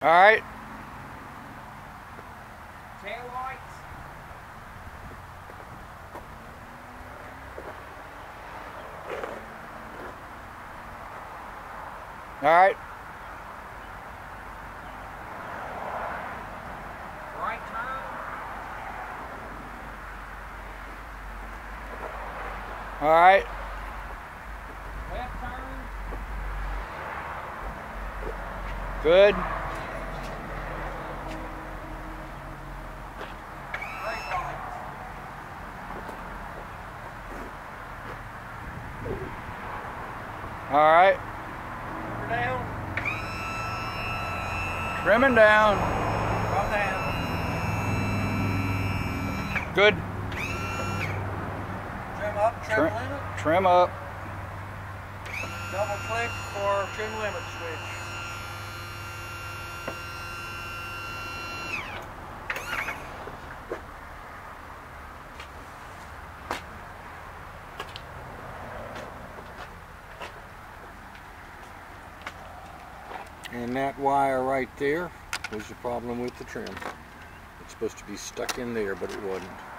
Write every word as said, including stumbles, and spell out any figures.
All right. Tail lights. All right. Right turn. All right. Left turn. Good. Brake lights. All right. We're down. Trimming down. Come down. Good. Trim up, trim Trim, limit. trim up. Double click for trim limit switch. And that wire right there was the problem with the trim. It's supposed to be stuck in there, but it wasn't.